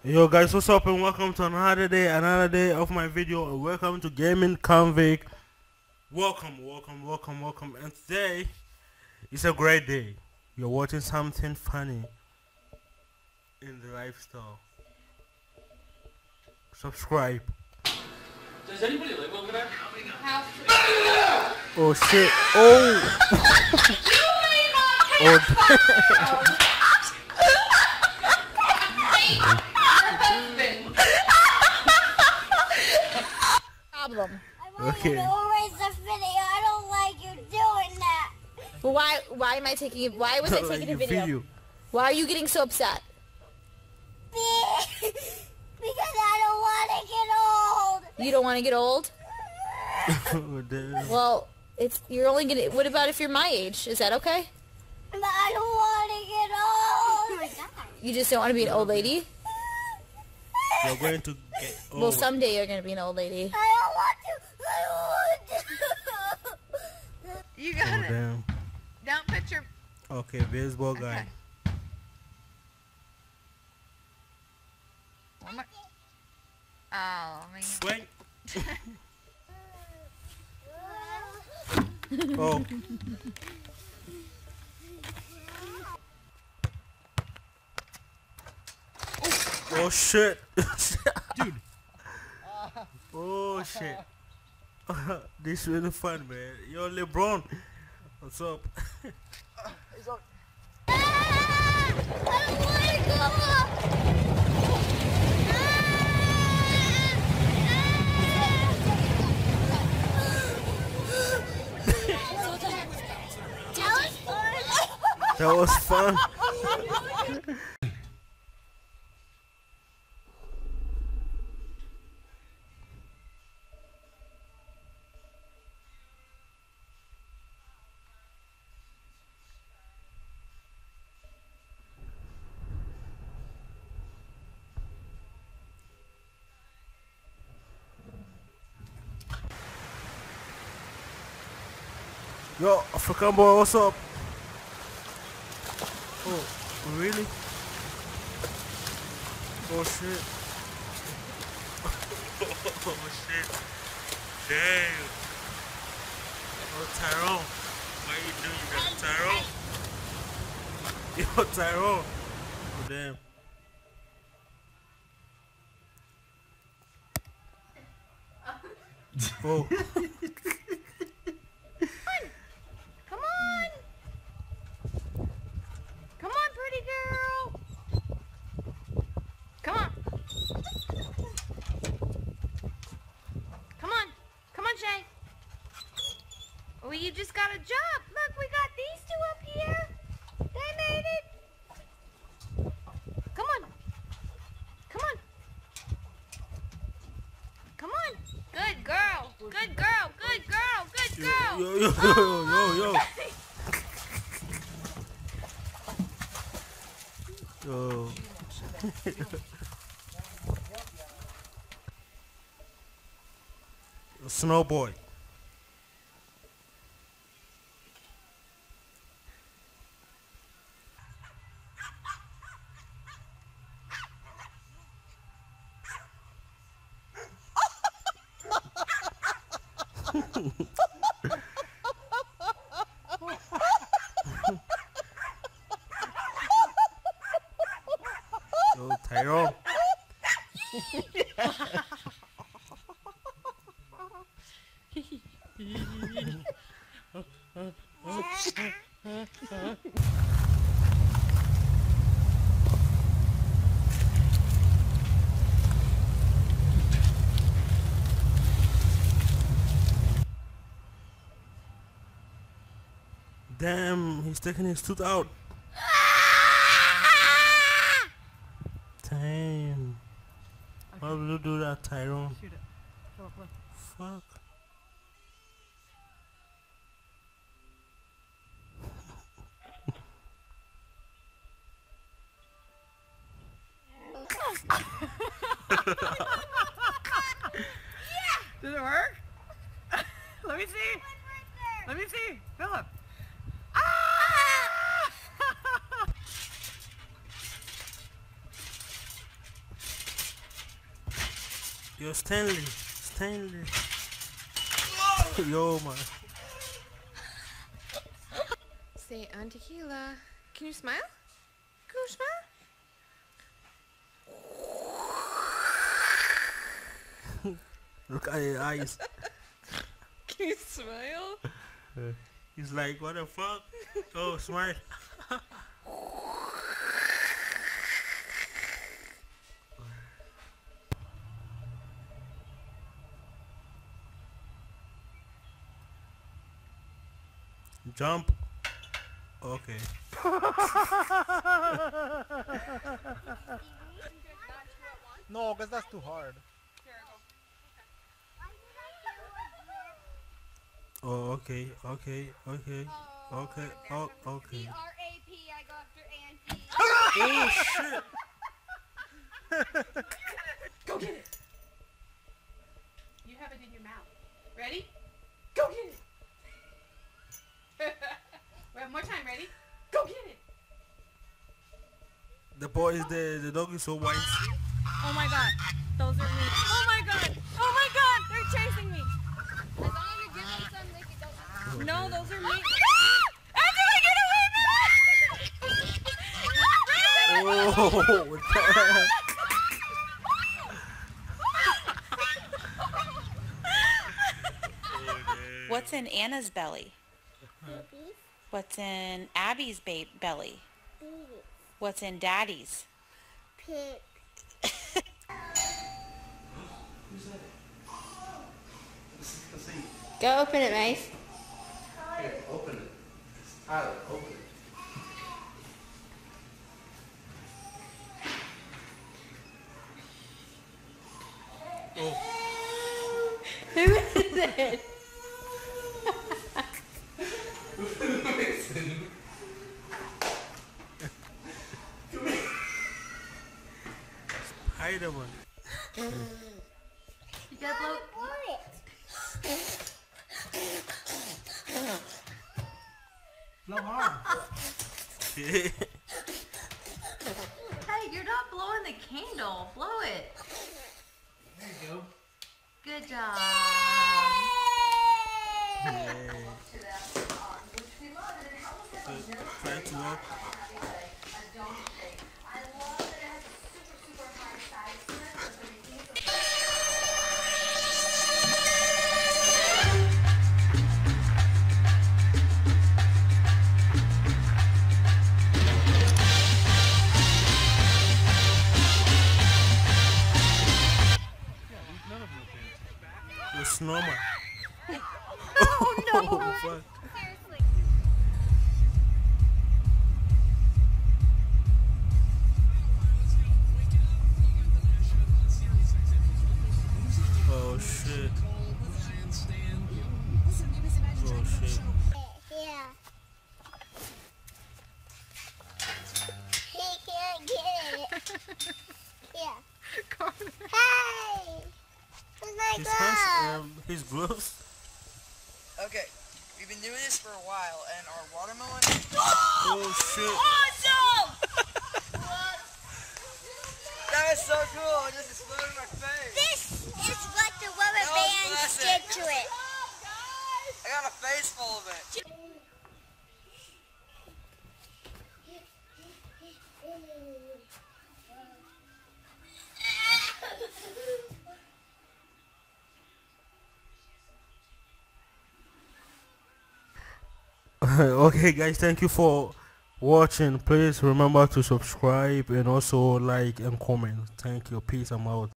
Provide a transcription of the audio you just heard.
Yo guys, what's up and welcome to another day of my video, and welcome to Gaming Convict. Welcome. And today is a great day. You're watching something funny in the lifestyle. Subscribe. Does anybody live over there? Oh shit. Oh. Oh. Problem. I want Okay. you to erase the video. I don't like you doing that. Well, why am I taking it? Why was I taking a video? Why are you getting so upset? Because I don't want to get old. You don't want to get old? Oh, damn. Well, you're only gonna. What about if you're my age? Is that okay? But I don't want to get old. Oh my God. You just don't want to be an old lady? You're going to get old. Well, someday you're gonna be an old lady. I don't want to. I don't want to. You Oh, got it. damn. Don't put your... Okay, baseball guy. One more. Oh, man. Swing. Oh. Oh shit. Dude. Oh shit. This is really fun, man. Yo, LeBron. What's up? I don't want to go. That was fun. Yo, African boy, what's up? Oh, really? Oh shit. Oh shit. Damn. Oh Tyrone. What you doing, Tyrone? Yo, Tyrone. Oh damn. Oh. Come on. Come on, pretty girl. Come on. Come on. Come on, Shay. Well, you just got a job. Look, we got these two up here. They made it. Come on. Come on. Come on. Good girl. Good girl. Good girl. Good girl. Yo. Yo. Snowboy. Yo, Tyrone. Damn, he's taking his tooth out. Damn. Why would you do that, Tyrone? Shoot it. Fuck. Did it work? Let me see. Let me see. Philip. Ah! Yo, Stanley. Yo, man. Say on tequila. Can you smile? Can you smile? Look at his eyes. Can you smile? He's like, what the fuck? Oh, smile. Jump. Okay. No, because that's too hard. Oh, okay. Oh, okay. R-A-P, I go after Auntie. Oh, shit. Go get it. You have it in your mouth. Ready? Go get it. One more time. Ready? Go get it. The boy is there. The dog is so white. Oh my god. Those are me. Oh my god. Oh my god. They're chasing me. As long as you give them some, they can don't. No, those are me. Oh, what the heck? What's in Anna's belly? Babies. What's in Abby's belly? Babies. What's in Daddy's? Pig. Go open it, Mace. Open it. Tyler, open it. Who is it? Spider-Man. You gotta blow. Blow hard. Hey, you're not blowing the candle. Blow it. There you go. Good job. Try to walk. The snowman. Oh no! Oh, fuck. Seriously. Oh shit. Oh shit. Yeah. He can't get it. Yeah. Hey! Where's my His glove? hands, his gloves. Okay, we've been doing this for a while, and our watermelon. Oh shit. That is so cool! It just exploded in my face. This is what the rubber That was bands classic. did to it. I got a face full of it. Okay guys, thank you for watching. Please remember to subscribe and also like and comment. Thank you. Peace. I'm out.